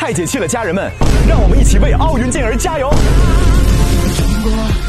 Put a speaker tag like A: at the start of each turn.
A: 太解气了，家人们，让我们一起为奥运健儿加油！
B: 中国